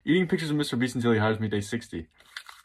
Eating pictures of Mr. Beast until he hires me, day 60.